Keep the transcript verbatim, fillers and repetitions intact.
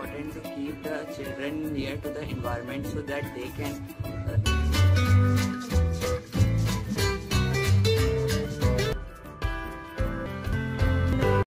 important to keep the children near to the environment so that they can uh,